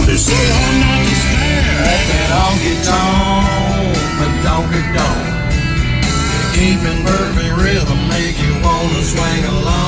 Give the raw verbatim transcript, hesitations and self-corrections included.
It's so hard not to stare at that honky tonk, but donkey donk. Keeping perfect rhythm make you wanna swing along.